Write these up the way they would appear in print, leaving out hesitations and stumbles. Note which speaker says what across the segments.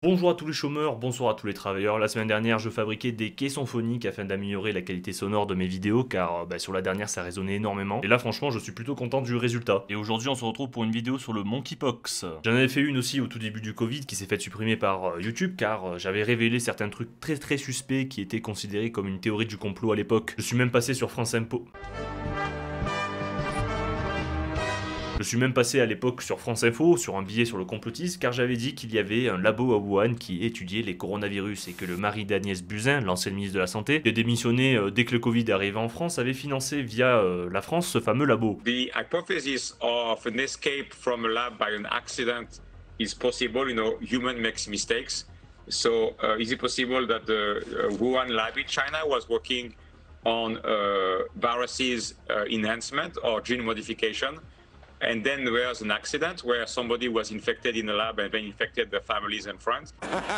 Speaker 1: Bonjour à tous les chômeurs, bonsoir à tous les travailleurs. La semaine dernière, je fabriquais des caissons phoniques afin d'améliorer la qualité sonore de mes vidéos car sur la dernière ça résonnait énormément. Et là franchement, je suis plutôt content du résultat. Et aujourd'hui, on se retrouve pour une vidéo sur le monkeypox. J'en avais fait une aussi au tout début du Covid qui s'est fait supprimer par YouTube car j'avais révélé certains trucs très suspects qui étaient considérés comme une théorie du complot à l'époque. Je suis même passé sur France Info. Je suis même passé à l'époque sur France Info, sur un billet sur le complotisme, car j'avais dit qu'il y avait un labo à Wuhan qui étudiait les coronavirus et que le mari d'Agnès Buzyn, l'ancienne ministre de la Santé, qui a démissionné dès que le Covid arrivait en France, avait financé via la France ce fameux labo.
Speaker 2: The hypothesis of an escape from a lab by an accident is possible. You know, human makes mistakes. So, is it possible that the Wuhan lab in China was working on viruses enhancement or gene modification? And then there was an accident where somebody was infected in the lab and then infected their families and friends.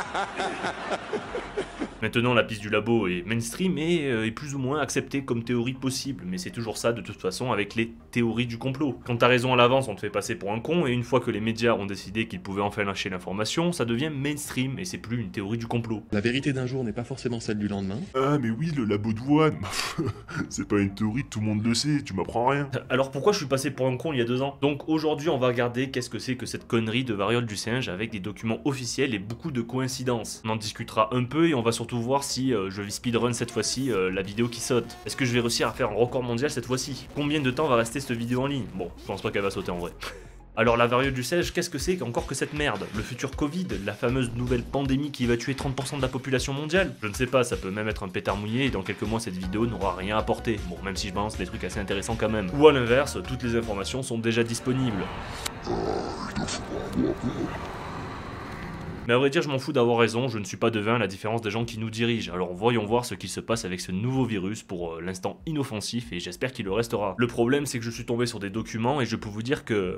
Speaker 1: Maintenant, la piste du labo est mainstream et est plus ou moins acceptée comme théorie possible, mais c'est toujours ça de toute façon avec les théories du complot. Quand t'as raison à l'avance, on te fait passer pour un con, et une fois que les médias ont décidé qu'ils pouvaient enfin lâcher l'information, ça devient mainstream et c'est plus une théorie du complot.
Speaker 3: La vérité d'un jour n'est pas forcément celle du lendemain.
Speaker 4: Ah mais oui, le labo de Wuhan, c'est pas une théorie, tout le monde le sait, tu m'apprends rien.
Speaker 1: Alors pourquoi je suis passé pour un con il y a 2 ans? Donc aujourd'hui on va regarder qu'est-ce que c'est que cette connerie de variole du singe avec des documents officiels et beaucoup de coïncidences. On en discutera un peu et on va surtout voir si je vais speedrun cette fois-ci la vidéo qui saute. Est-ce que je vais réussir à faire un record mondial cette fois-ci? Combien de temps va rester cette vidéo en ligne? Bon, je pense pas qu'elle va sauter en vrai. Alors la variole du singe, qu'est-ce que c'est encore que cette merde? Le futur Covid? La fameuse nouvelle pandémie qui va tuer 30% de la population mondiale? Je ne sais pas, ça peut même être un pétard mouillé et dans quelques mois cette vidéo n'aura rien apporté. Bon, même si je balance des trucs assez intéressants quand même. Ou à l'inverse, toutes les informations sont déjà disponibles. Mais à vrai dire, je m'en fous d'avoir raison, je ne suis pas devin à la différence des gens qui nous dirigent. Alors voyons voir ce qu'il se passe avec ce nouveau virus pour l'instant inoffensif et j'espère qu'il le restera. Le problème, c'est que je suis tombé sur des documents et je peux vous dire que...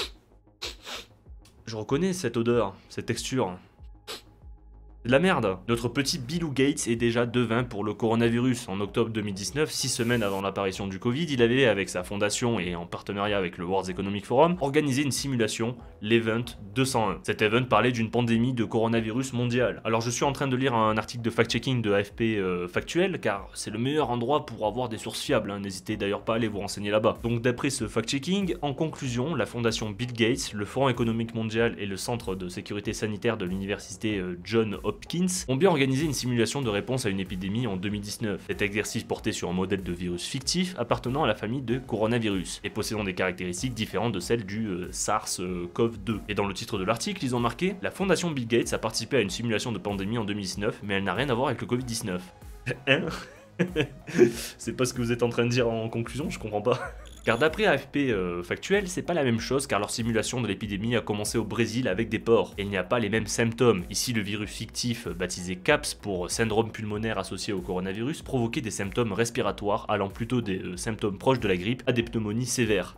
Speaker 1: Je reconnais cette odeur, cette texture. C'est de la merde. Notre petit Bill Gates est déjà devin pour le coronavirus. En octobre 2019, 6 semaines avant l'apparition du Covid, il avait, avec sa fondation et en partenariat avec le World Economic Forum, organisé une simulation, l'Event 201. Cet event parlait d'une pandémie de coronavirus mondial. Alors je suis en train de lire un article de fact-checking de AFP Factuel, car c'est le meilleur endroit pour avoir des sources fiables, hein. N'hésitez d'ailleurs pas à aller vous renseigner là-bas. Donc d'après ce fact-checking, en conclusion, la fondation Bill Gates, le Fonds économique mondial et le Centre de sécurité sanitaire de l'université Johns Hopkins ont bien organisé une simulation de réponse à une épidémie en 2019. Cet exercice portait sur un modèle de virus fictif appartenant à la famille de coronavirus et possédant des caractéristiques différentes de celles du SARS-CoV-2. Et dans le titre de l'article, ils ont marqué « La fondation Bill Gates a participé à une simulation de pandémie en 2019, mais elle n'a rien à voir avec le Covid-19. » Hein? C'est pas ce que vous êtes en train de dire en conclusion, je comprends pas. Car d'après AFP Factuel, c'est pas la même chose car leur simulation de l'épidémie a commencé au Brésil avec des porcs. Et il n'y a pas les mêmes symptômes. Ici, le virus fictif, baptisé CAPS pour syndrome pulmonaire associé au coronavirus, provoquait des symptômes respiratoires allant plutôt des symptômes proches de la grippe à des pneumonies sévères.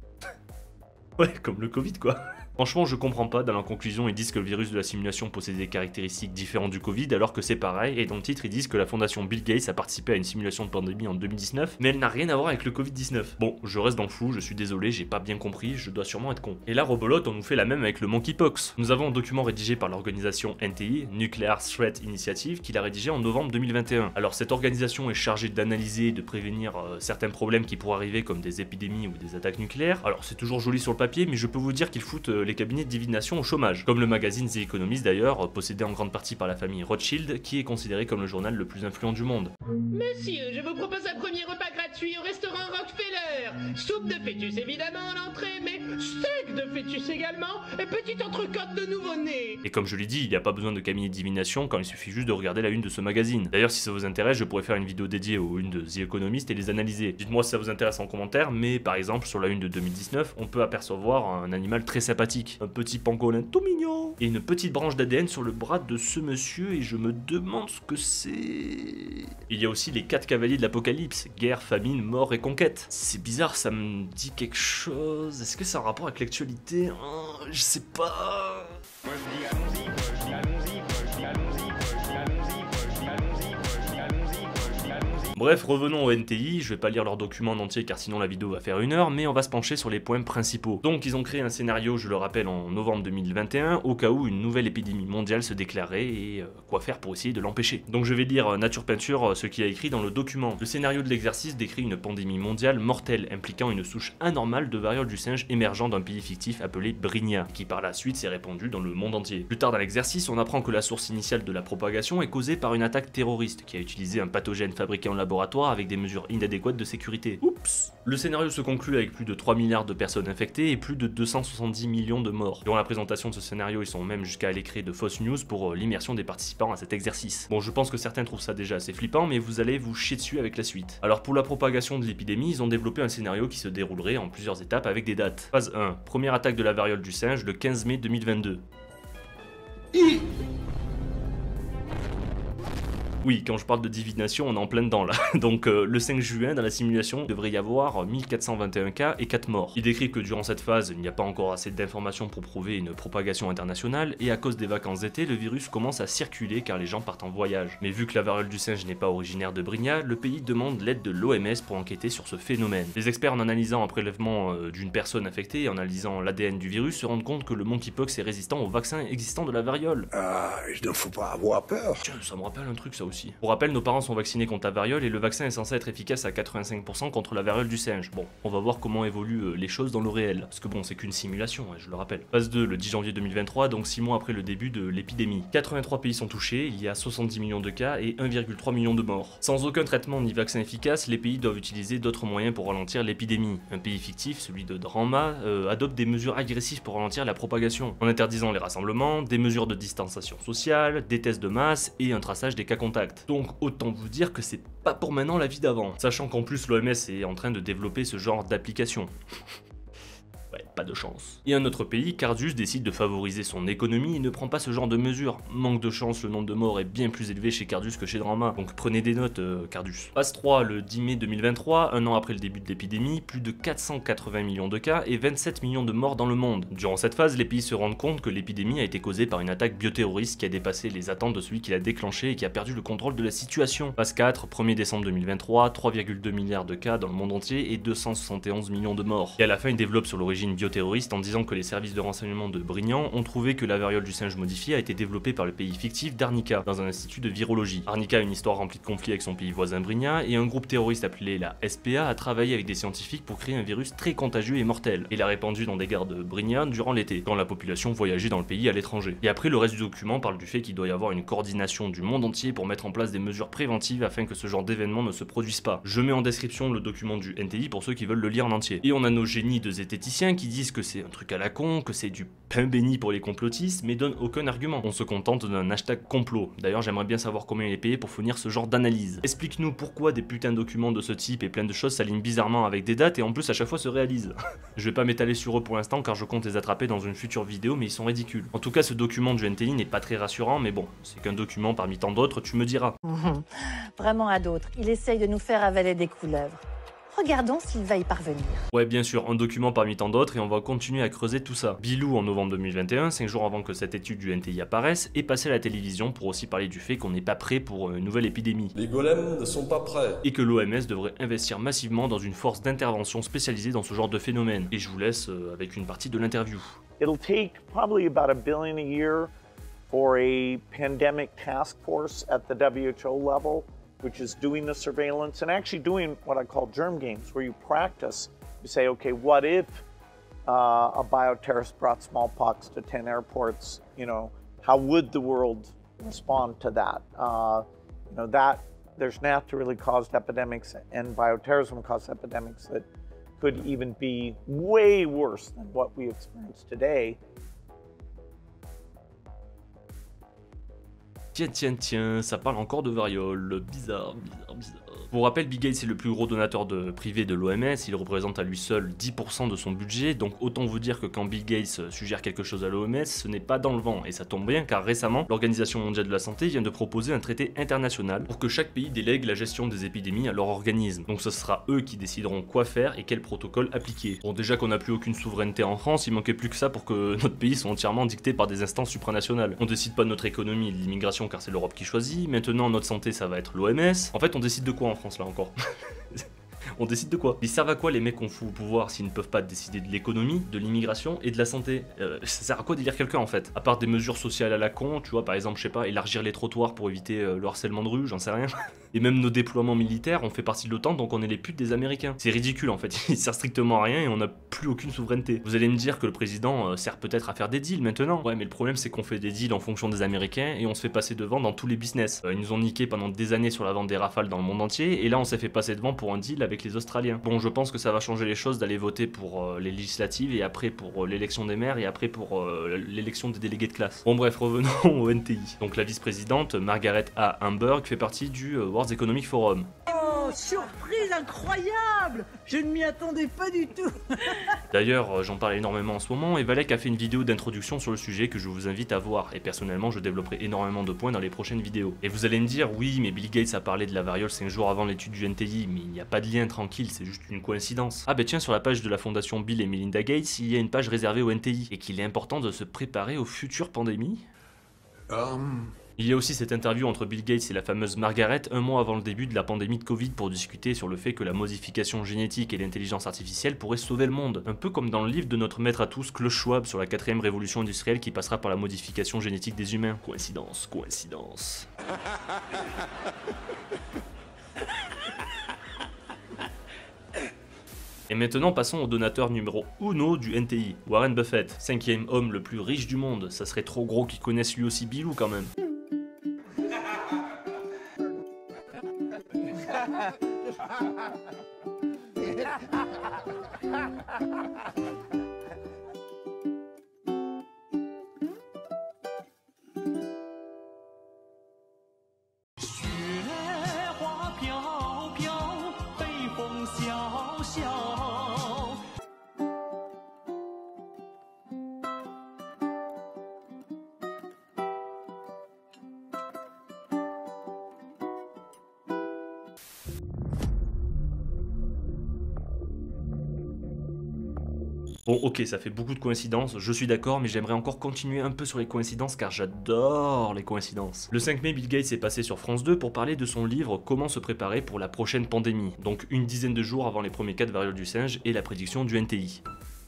Speaker 1: Ouais, comme le Covid quoi. Franchement, je comprends pas, dans la conclusion, ils disent que le virus de la simulation possédait des caractéristiques différentes du Covid, alors que c'est pareil, et dans le titre, ils disent que la fondation Bill Gates a participé à une simulation de pandémie en 2019, mais elle n'a rien à voir avec le Covid-19. Bon, je reste dans le flou, je suis désolé, j'ai pas bien compris, je dois sûrement être con. Et là, Robolote, on nous fait la même avec le monkeypox. Nous avons un document rédigé par l'organisation NTI, Nuclear Threat Initiative, qu'il a rédigé en novembre 2021. Alors, cette organisation est chargée d'analyser et de prévenir certains problèmes qui pourraient arriver, comme des épidémies ou des attaques nucléaires. Alors, c'est toujours joli sur le papier, mais je peux vous dire qu'ils foutent les cabinets de divination au chômage, comme le magazine The Economist d'ailleurs, possédé en grande partie par la famille Rothschild, qui est considéré comme le journal le plus influent du monde.
Speaker 5: Monsieur, je vous propose un premier repas gratuit au restaurant Rockefeller. Soupe de fœtus évidemment en entrée, mais steak de fœtus également, et petite entrecôte de nouveau-né.
Speaker 1: Et comme je l'ai dit, il n'y a pas besoin de cabinet de divination quand il suffit juste de regarder la une de ce magazine. D'ailleurs, si ça vous intéresse, je pourrais faire une vidéo dédiée aux unes de The Economist et les analyser. Dites-moi si ça vous intéresse en commentaire, mais par exemple, sur la une de 2019, on peut apercevoir un animal très sympathique, un petit pangolin tout mignon, et une petite branche d'ADN sur le bras de ce monsieur, et je me demande ce que c'est... Il y a aussi les 4 cavaliers de l'apocalypse, guerre, famine, mort et conquête. C'est bizarre, ça me dit quelque chose... Est-ce que ça a un rapport avec l'actualité? Je sais pas...
Speaker 2: Moi je dis allons-y, je dis allons-y, je dis allons-y, je dis allons-y, je dis allons-y, je dis allons-y, je dis allons-y.
Speaker 1: Bref, revenons au NTI, je vais pas lire leurs documents en entier car sinon la vidéo va faire 1 heure, mais on va se pencher sur les points principaux. Donc ils ont créé un scénario, je le rappelle, en novembre 2021, au cas où une nouvelle épidémie mondiale se déclarait et quoi faire pour essayer de l'empêcher. Donc je vais lire Nature Peinture ce qu'il a écrit dans le document. Le scénario de l'exercice décrit une pandémie mondiale mortelle impliquant une souche anormale de variole du singe émergeant d'un pays fictif appelé Brigna, qui par la suite s'est répandu dans le monde entier. Plus tard dans l'exercice, on apprend que la source initiale de la propagation est causée par une attaque terroriste qui a utilisé un pathogène fabriqué en laboratoire avec des mesures inadéquates de sécurité. Oups. Le scénario se conclut avec plus de 3 milliards de personnes infectées et plus de 270 millions de morts. Durant la présentation de ce scénario, ils sont même jusqu'à aller créer de fausses news pour l'immersion des participants à cet exercice. Bon, je pense que certains trouvent ça déjà assez flippant, mais vous allez vous chier dessus avec la suite. Alors pour la propagation de l'épidémie, ils ont développé un scénario qui se déroulerait en plusieurs étapes avec des dates. Phase 1, première attaque de la variole du singe le 15 mai 2022. Oui, quand je parle de divination, on est en plein dedans là. Donc le 5 juin, dans la simulation, il devrait y avoir 1421 cas et 4 morts. Il décrit que durant cette phase, il n'y a pas encore assez d'informations pour prouver une propagation internationale, et à cause des vacances d'été, le virus commence à circuler car les gens partent en voyage. Mais vu que la variole du singe n'est pas originaire de Brigna, le pays demande l'aide de l'OMS pour enquêter sur ce phénomène. Les experts, en analysant un prélèvement d'une personne infectée et en analysant l'ADN du virus, se rendent compte que le monkeypox est résistant au vaccin existant de la variole.
Speaker 6: Il ne faut pas avoir peur.
Speaker 1: Tiens, ça me rappelle un truc ça aussi. Pour rappel, nos parents sont vaccinés contre la variole et le vaccin est censé être efficace à 85% contre la variole du singe. Bon, on va voir comment évoluent les choses dans le réel. Parce que bon, c'est qu'une simulation, hein, je le rappelle. Phase 2, le 10 janvier 2023, donc 6 mois après le début de l'épidémie. 83 pays sont touchés, il y a 70 millions de cas et 1,3 million de morts. Sans aucun traitement ni vaccin efficace, les pays doivent utiliser d'autres moyens pour ralentir l'épidémie. Un pays fictif, celui de Dranma, adopte des mesures agressives pour ralentir la propagation, en interdisant les rassemblements, des mesures de distanciation sociale, des tests de masse et un traçage des cas contacts. Donc autant vous dire que c'est pas pour maintenant la vie d'avant, sachant qu'en plus l'OMS est en train de développer ce genre d'application. Ouais, pas de chance. Et un autre pays, Cardus, décide de favoriser son économie et ne prend pas ce genre de mesures. Manque de chance, le nombre de morts est bien plus élevé chez Cardus que chez Dranma, donc prenez des notes, Cardus. Phase 3, le 10 mai 2023, un an après le début de l'épidémie, plus de 480 millions de cas et 27 millions de morts dans le monde. Durant cette phase, les pays se rendent compte que l'épidémie a été causée par une attaque bioterroriste qui a dépassé les attentes de celui qui l'a déclenchée et qui a perdu le contrôle de la situation. Phase 4, 1er décembre 2023, 3,2 milliards de cas dans le monde entier et 271 millions de morts. Et à la fin, il développe sur l'origine bioterroriste en disant que les services de renseignement de Brignan ont trouvé que la variole du singe modifiée a été développée par le pays fictif d'Arnica, dans un institut de virologie. Arnica a une histoire remplie de conflits avec son pays voisin Brigna, et un groupe terroriste appelé la SPA a travaillé avec des scientifiques pour créer un virus très contagieux et mortel, et l'a répandu dans des gares de Brigna durant l'été, quand la population voyageait dans le pays à l'étranger. Et après, le reste du document parle du fait qu'il doit y avoir une coordination du monde entier pour mettre en place des mesures préventives afin que ce genre d'événement ne se produise pas. Je mets en description le document du NTI pour ceux qui veulent le lire en entier. Et on a nos génies de zététiciens qui disent que c'est un truc à la con, que c'est du pain béni pour les complotistes, mais donnent aucun argument. On se contente d'un hashtag complot. D'ailleurs, j'aimerais bien savoir combien il est payé pour fournir ce genre d'analyse. Explique-nous pourquoi des putains de documents de ce type et plein de choses s'alignent bizarrement avec des dates et en plus à chaque fois se réalisent. Je vais pas m'étaler sur eux pour l'instant car je compte les attraper dans une future vidéo, mais ils sont ridicules. En tout cas, ce document du NTI n'est pas très rassurant, mais bon, c'est qu'un document parmi tant d'autres, tu me diras.
Speaker 7: Vraiment à d'autres. Il essaye de nous faire avaler des couleuvres. Regardons s'il va y parvenir.
Speaker 1: Ouais, bien sûr, un document parmi tant d'autres et on va continuer à creuser tout ça. Bilou, en novembre 2021, 5 jours avant que cette étude du NTI apparaisse, est passé à la télévision pour aussi parler du fait qu'on n'est pas prêt pour une nouvelle épidémie.
Speaker 8: Les golems ne sont pas prêts.
Speaker 1: Et que l'OMS devrait investir massivement dans une force d'intervention spécialisée dans ce genre de phénomène. Et je vous laisse avec une partie de l'interview.
Speaker 9: It'll take probably about $1 billion a year for a pandemic task force at the WHO level, which is doing the surveillance and actually doing what I call germ games, where you practice. You say, okay, what if a bioterrorist brought smallpox to 10 airports? You know, how would the world respond to that? You know, that there's naturally caused epidemics and bioterrorism caused epidemics that could even be way worse than what we experience today.
Speaker 1: Tiens, ça parle encore de variole, bizarre. Pour rappel, Bill Gates est le plus gros donateur privé de l'OMS, il représente à lui seul 10% de son budget, donc autant vous dire que quand Bill Gates suggère quelque chose à l'OMS, ce n'est pas dans le vent, et ça tombe bien car récemment, l'Organisation mondiale de la santé vient de proposer un traité international pour que chaque pays délègue la gestion des épidémies à leur organisme, donc ce sera eux qui décideront quoi faire et quel protocole appliquer. Bon, déjà qu'on n'a plus aucune souveraineté en France, il manquait plus que ça pour que notre pays soit entièrement dicté par des instances supranationales. On décide pas de notre économie et de l'immigration car c'est l'Europe qui choisit, maintenant notre santé ça va être l'OMS, en fait on décide de quoi en France là encore. On décide de quoi? Ils servent à quoi les mecs qu'on fout au pouvoir s'ils ne peuvent pas décider de l'économie, de l'immigration et de la santé? Ça sert à quoi d'élire quelqu'un en fait? À part des mesures sociales à la con, tu vois, par exemple, je sais pas, élargir les trottoirs pour éviter le harcèlement de rue, j'en sais rien. Et même nos déploiements militaires, on fait partie de l'OTAN, donc on est les putes des Américains. C'est ridicule en fait, il sert strictement à rien et on n'a plus aucune souveraineté. Vous allez me dire que le président sert peut-être à faire des deals maintenant. Ouais, mais le problème c'est qu'on fait des deals en fonction des Américains et on se fait passer devant dans tous les business. Ils nous ont niqué pendant des années sur la vente des Rafales dans le monde entier et là on s'est fait passer devant pour un deal avec les Australiens. Bon, je pense que ça va changer les choses d'aller voter pour les législatives et après pour l'élection des maires et après pour l'élection des délégués de classe. Bon bref, revenons au NTI. Donc la vice-présidente Margaret A. Hamburg fait partie du World Economic Forum.
Speaker 8: Oh, surprise incroyable! Je ne m'y attendais pas du tout.
Speaker 1: D'ailleurs, j'en parle énormément en ce moment et Valek a fait une vidéo d'introduction sur le sujet que je vous invite à voir et personnellement je développerai énormément de points dans les prochaines vidéos. Et vous allez me dire, oui mais Bill Gates a parlé de la variole 5 jours avant l'étude du NTI, mais il n'y a pas de lien, tranquille, c'est juste une coïncidence. Ah bah tiens, sur la page de la fondation Bill et Melinda Gates, il y a une page réservée au NTI et qu'il est important de se préparer aux futures pandémies. Il y a aussi cette interview entre Bill Gates et la fameuse Margaret un mois avant le début de la pandémie de Covid pour discuter sur le fait que la modification génétique et l'intelligence artificielle pourraient sauver le monde. Un peu comme dans le livre de notre maître à tous, Klaus Schwab, sur la 4ème révolution industrielle qui passera par la modification génétique des humains. Coïncidence, coïncidence. Et maintenant passons au donateur numéro 1 du NTI, Warren Buffett, 5e homme le plus riche du monde. Ça serait trop gros qu'il connaisse lui aussi Bilou quand même. Bon ok, ça fait beaucoup de coïncidences, je suis d'accord, mais j'aimerais encore continuer un peu sur les coïncidences car j'adore les coïncidences. Le 5 mai, Bill Gates est passé sur France 2 pour parler de son livre Comment se préparer pour la prochaine pandémie, donc une dizaine de jours avant les premiers cas de variole du singe et la prédiction du NTI.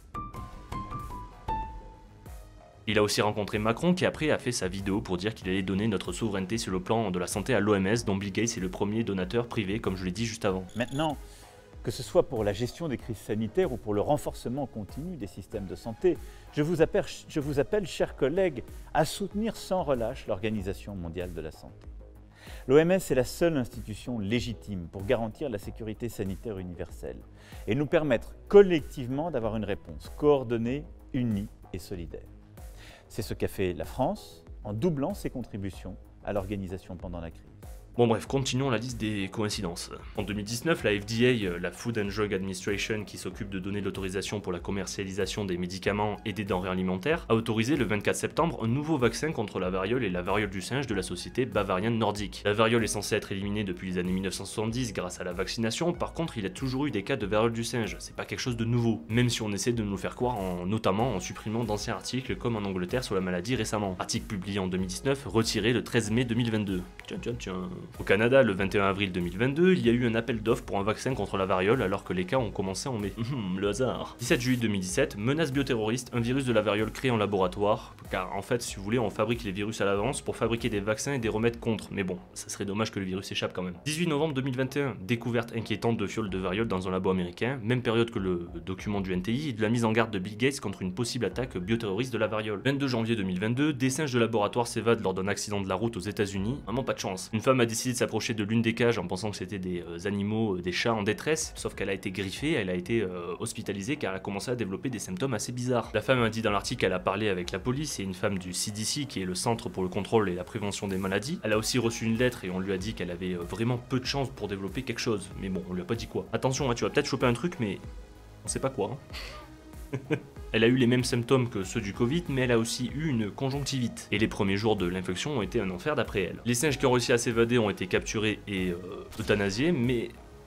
Speaker 1: Il a aussi rencontré Macron qui après a fait sa vidéo pour dire qu'il allait donner notre souveraineté sur le plan de la santé à l'OMS dont Bill Gates est le premier donateur privé comme je l'ai dit juste avant.
Speaker 10: Maintenant, que ce soit pour la gestion des crises sanitaires ou pour le renforcement continu des systèmes de santé, je vous appelle, chers collègues, à soutenir sans relâche l'Organisation mondiale de la santé. L'OMS est la seule institution légitime pour garantir la sécurité sanitaire universelle et nous permettre collectivement d'avoir une réponse coordonnée, unie et solidaire. C'est ce qu'a fait la France en doublant ses contributions à l'organisation pendant la crise.
Speaker 1: Bon bref, continuons la liste des coïncidences. En 2019, la FDA, la Food and Drug Administration, qui s'occupe de donner l'autorisation pour la commercialisation des médicaments et des denrées alimentaires, a autorisé le 24 septembre un nouveau vaccin contre la variole et la variole du singe de la société bavarienne nordique. La variole est censée être éliminée depuis les années 1970 grâce à la vaccination, par contre il y a toujours eu des cas de variole du singe, c'est pas quelque chose de nouveau, même si on essaie de nous le faire croire notamment en supprimant d'anciens articles comme en Angleterre sur la maladie récemment. Article publié en 2019, retiré le 13 mai 2022. Tiens. Au Canada, le 21 avril 2022, il y a eu un appel d'offres pour un vaccin contre la variole alors que les cas ont commencé en mai. Le hasard. 17 juillet 2017, menace bioterroriste, un virus de la variole créé en laboratoire, car en fait, si vous voulez, on fabrique les virus à l'avance pour fabriquer des vaccins et des remèdes contre, mais bon, ça serait dommage que le virus échappe quand même. 18 novembre 2021, découverte inquiétante de fiole de variole dans un labo américain, même période que le document du NTI et de la mise en garde de Bill Gates contre une possible attaque bioterroriste de la variole. 22 janvier 2022, des singes de laboratoire s'évadent lors d'un accident de la route aux États-Unis, vraiment pas de chance. Une femme a décidé de s'approcher de l'une des cages en pensant que c'était des animaux, des chats en détresse, sauf qu'elle a été griffée, elle a été hospitalisée car elle a commencé à développer des symptômes assez bizarres. La femme a dit dans l'article qu'elle a parlé avec la police et une femme du CDC qui est le Centre pour le contrôle et la prévention des maladies. Elle a aussi reçu une lettre et on lui a dit qu'elle avait vraiment peu de chance pour développer quelque chose, mais bon, on lui a pas dit quoi. Attention, hein, tu vas peut-être choper un truc, mais on sait pas quoi. Hein. Elle a eu les mêmes symptômes que ceux du Covid, mais elle a aussi eu une conjonctivite. Et les premiers jours de l'infection ont été un enfer d'après elle. Les singes qui ont réussi à s'évader ont été capturés et euthanasiés, mais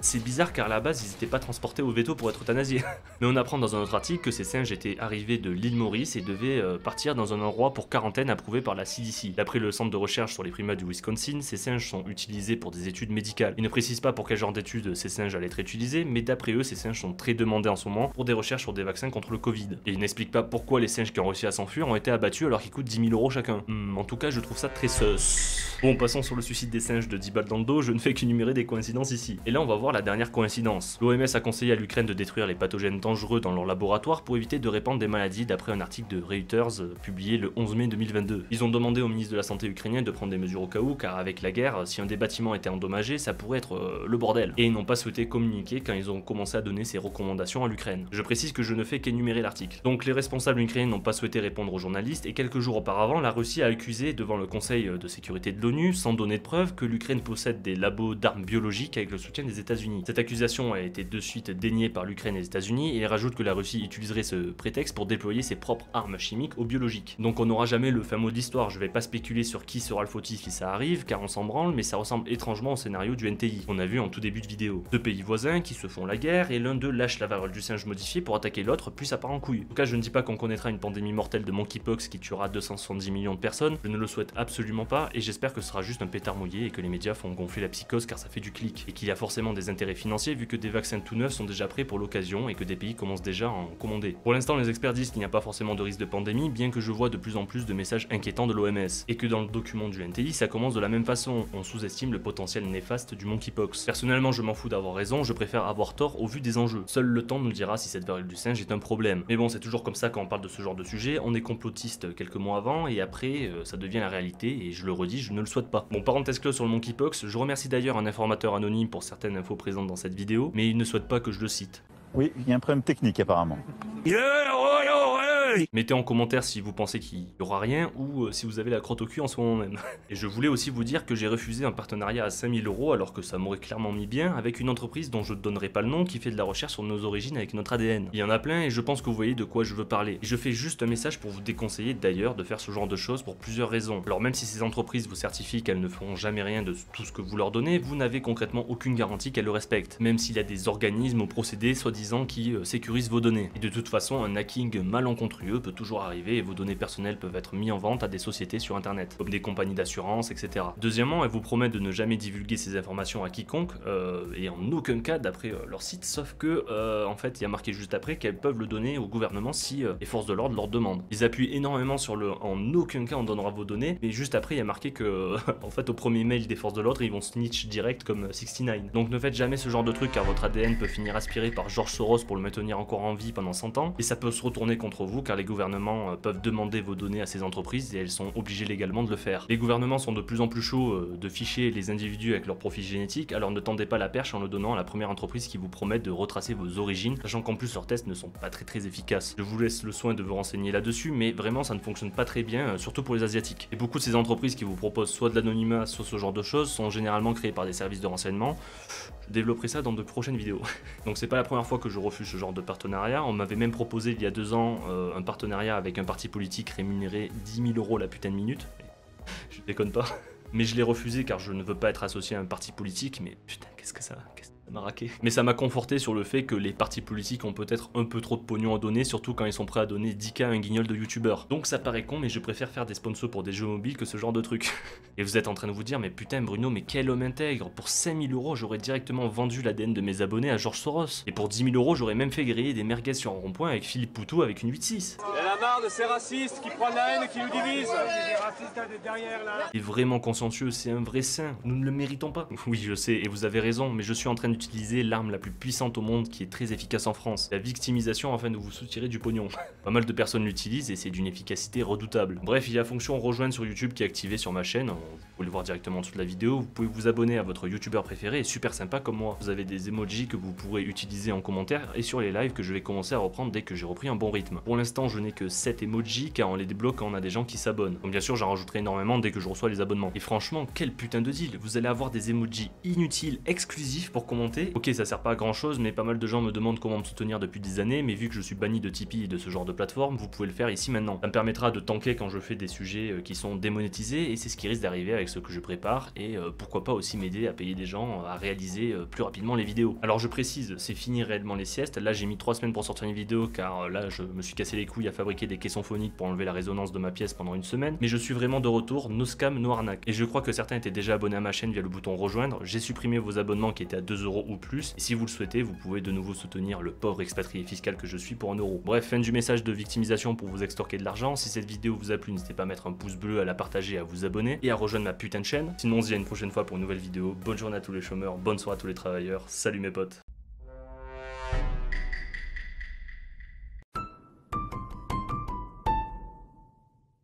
Speaker 1: C'est bizarre car à la base ils n'étaient pas transportés au veto pour être euthanasiés. Mais on apprend dans un autre article que ces singes étaient arrivés de l'île Maurice et devaient partir dans un endroit pour quarantaine approuvé par la CDC. D'après le centre de recherche sur les primates du Wisconsin, ces singes sont utilisés pour des études médicales. Ils ne précisent pas pour quel genre d'études ces singes allaient être utilisés, mais d'après eux, ces singes sont très demandés en ce moment pour des recherches sur des vaccins contre le Covid. Et ils n'expliquent pas pourquoi les singes qui ont réussi à s'enfuir ont été abattus alors qu'ils coûtent 10 000 € chacun. En tout cas, je trouve ça très sus. Bon, passons sur le suicide des singes de 10 balles dans le dos, je ne fais qu'énumérer des coïncidences ici. Et là, on va voir la dernière coïncidence. L'OMS a conseillé à l'Ukraine de détruire les pathogènes dangereux dans leur laboratoire pour éviter de répandre des maladies d'après un article de Reuters publié le 11 mai 2022. Ils ont demandé au ministre de la Santé ukrainien de prendre des mesures au cas où, car avec la guerre, si un des bâtiments était endommagé, ça pourrait être le bordel. Et ils n'ont pas souhaité communiquer quand ils ont commencé à donner ces recommandations à l'Ukraine. Je précise que je ne fais qu'énumérer l'article. Donc les responsables ukrainiens n'ont pas souhaité répondre aux journalistes et quelques jours auparavant, la Russie a accusé devant le Conseil de sécurité de l'ONU, sans donner de preuves, que l'Ukraine possède des labos d'armes biologiques avec le soutien des États-Unis. Cette accusation a été de suite déniée par l'Ukraine et les États-Unis et elle rajoute que la Russie utiliserait ce prétexte pour déployer ses propres armes chimiques ou biologiques. Donc on n'aura jamais le fin mot d'histoire, je vais pas spéculer sur qui sera le fautif si ça arrive, car on s'en branle, mais ça ressemble étrangement au scénario du NTI. On a vu en tout début de vidéo. Deux pays voisins qui se font la guerre et l'un d'eux lâche la varole du singe modifié pour attaquer l'autre, puis ça part en couille. En tout cas, je ne dis pas qu'on connaîtra une pandémie mortelle de monkeypox qui tuera 270 millions de personnes, je ne le souhaite absolument pas et j'espère que ce sera juste un pétard mouillé et que les médias font gonfler la psychose car ça fait du clic et qu'il y a forcément des intérêts financiers vu que des vaccins tout neufs sont déjà prêts pour l'occasion et que des pays commencent déjà à en commander. Pour l'instant, les experts disent qu'il n'y a pas forcément de risque de pandémie, bien que je vois de plus en plus de messages inquiétants de l'OMS et que dans le document du NTI, ça commence de la même façon. On sous-estime le potentiel néfaste du monkeypox. Personnellement, je m'en fous d'avoir raison, je préfère avoir tort au vu des enjeux. Seul le temps nous dira si cette variole du singe est un problème. Mais bon, c'est toujours comme ça quand on parle de ce genre de sujet, on est complotiste quelques mois avant et après ça devient la réalité et je le redis, je ne le souhaite pas. Bon, parenthèse close sur le monkeypox, je remercie d'ailleurs un informateur anonyme pour certaines infos présentes dans cette vidéo, mais il ne souhaite pas que je le cite.
Speaker 10: Oui, il y a un problème technique apparemment.
Speaker 1: Mettez en commentaire si vous pensez qu'il n'y aura rien ou si vous avez la crotte au cul en ce moment même. Et je voulais aussi vous dire que j'ai refusé un partenariat à 5 000 € alors que ça m'aurait clairement mis bien avec une entreprise dont je ne donnerai pas le nom qui fait de la recherche sur nos origines avec notre ADN. Il y en a plein et je pense que vous voyez de quoi je veux parler. Et je fais juste un message pour vous déconseiller d'ailleurs de faire ce genre de choses pour plusieurs raisons. Alors même si ces entreprises vous certifient qu'elles ne feront jamais rien de tout ce que vous leur donnez, vous n'avez concrètement aucune garantie qu'elles le respectent. Même s'il y a des organismes ou procédés soi-disant qui sécurisent vos données. Et de toute façon, un hacking malencontreux peut toujours arriver et vos données personnelles peuvent être mises en vente à des sociétés sur internet, comme des compagnies d'assurance, etc. Deuxièmement, elles vous promettent de ne jamais divulguer ces informations à quiconque, et en aucun cas d'après leur site, sauf que, en fait, il y a marqué juste après qu'elles peuvent le donner au gouvernement si les forces de l'ordre leur demandent. Ils appuient énormément sur le « en aucun cas on donnera vos données », mais juste après il y a marqué que, en fait, au premier mail des forces de l'ordre, ils vont snitch direct comme 69. Donc ne faites jamais ce genre de truc car votre ADN peut finir aspiré par George Soros pour le maintenir encore en vie pendant 100 ans, et ça peut se retourner contre vous car les gouvernements peuvent demander vos données à ces entreprises et elles sont obligées légalement de le faire. Les gouvernements sont de plus en plus chauds de ficher les individus avec leur profil génétique, alors ne tendez pas la perche en le donnant à la première entreprise qui vous promet de retracer vos origines, sachant qu'en plus leurs tests ne sont pas très efficaces. Je vous laisse le soin de vous renseigner là-dessus, mais vraiment ça ne fonctionne pas très bien, surtout pour les asiatiques. Et beaucoup de ces entreprises qui vous proposent soit de l'anonymat, soit ce genre de choses, sont généralement créées par des services de renseignement. Je développerai ça dans de prochaines vidéos. Donc c'est pas la première fois que je refuse ce genre de partenariat. On m'avait même proposé il y a 2 ans un partenariat avec un parti politique rémunéré 10 000 € la putain de minute. Je déconne pas. Mais je l'ai refusé car je ne veux pas être associé à un parti politique, mais putain qu'est-ce que ça m'a raqué. Mais ça m'a conforté sur le fait que les partis politiques ont peut-être un peu trop de pognon à donner, surtout quand ils sont prêts à donner 10K à un guignol de youtubeur. Donc ça paraît con, mais je préfère faire des sponsors pour des jeux mobiles que ce genre de truc. Et vous êtes en train de vous dire, mais putain Bruno, mais quel homme intègre, pour 5 000 € j'aurais directement vendu l'ADN de mes abonnés à George Soros. Et pour 10 000 € j'aurais même fait griller des merguez sur un rond-point avec Philippe Poutou avec une 8.6.
Speaker 11: Elle a marre de ces racistes qui prennent la haine et qui nous divisent. Les racistes derrière là.
Speaker 1: Il est vraiment consciencieux, c'est un vrai saint, nous ne le méritons pas. Oui je sais, et vous avez raison, mais je suis en train d'utiliser l'arme la plus puissante au monde qui est très efficace en France, la victimisation afin de vous soutirer du pognon. Pas mal de personnes l'utilisent et c'est d'une efficacité redoutable. Bref, il y a la fonction rejoindre sur YouTube qui est activée sur ma chaîne, vous pouvez le voir directement en dessous de la vidéo, vous pouvez vous abonner à votre youtubeur préféré et super sympa comme moi. Vous avez des emojis que vous pourrez utiliser en commentaire et sur les lives que je vais commencer à reprendre dès que j'ai repris un bon rythme. Pour l'instant je n'ai que 7 emojis car on les débloque quand on a des gens qui s'abonnent. Donc bien sûr j'en rajouterai énormément dès que je reçois les abonnements. Et franchement quel putain de deal, vous allez avoir des emojis inutiles exclusifs pour commenter monter. Ok, ça sert pas à grand chose, mais pas mal de gens me demandent comment me soutenir depuis des années, mais vu que je suis banni de Tipeee et de ce genre de plateforme, vous pouvez le faire ici maintenant. Ça me permettra de tanker quand je fais des sujets qui sont démonétisés, et c'est ce qui risque d'arriver avec ce que je prépare, et pourquoi pas aussi m'aider à payer des gens à réaliser plus rapidement les vidéos. Alors je précise, c'est fini réellement les siestes. Là j'ai mis 3 semaines pour sortir une vidéo, car là je me suis cassé les couilles à fabriquer des caissons phoniques pour enlever la résonance de ma pièce pendant une semaine, mais je suis vraiment de retour, no scam, no arnaque. Et je crois que certains étaient déjà abonnés à ma chaîne via le bouton rejoindre. J'ai supprimé vos abonnements qui étaient à 2 € ou plus, et si vous le souhaitez, vous pouvez de nouveau soutenir le pauvre expatrié fiscal que je suis pour 1 €. Bref, fin du message de victimisation pour vous extorquer de l'argent. Si cette vidéo vous a plu, n'hésitez pas à mettre un pouce bleu, à la partager, à vous abonner et à rejoindre ma putain de chaîne. Sinon on se dit à une prochaine fois pour une nouvelle vidéo. Bonne journée à tous les chômeurs, bonne soirée à tous les travailleurs, salut mes potes.